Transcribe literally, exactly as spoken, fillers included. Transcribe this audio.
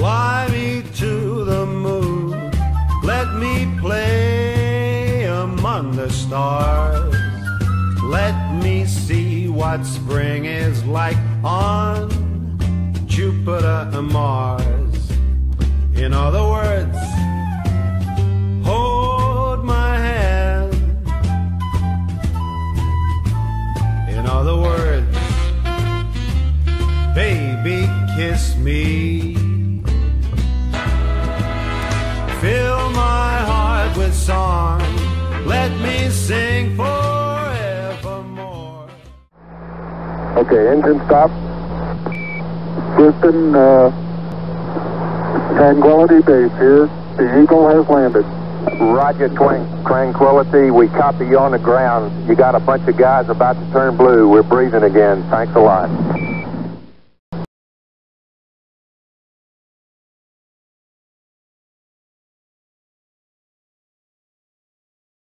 Fly me to the moon, let me play among the stars. Let me see what spring is like on Jupiter and Mars. In other words, hold my hand. In other words, baby, kiss me. Fill my heart with song, let me sing forevermore. Okay, engine stop. Houston, uh, Tranquility Base here. The Eagle has landed. Roger, Twan- Tranquility. We copy you on the ground. You got a bunch of guys about to turn blue. We're breathing again. Thanks a lot.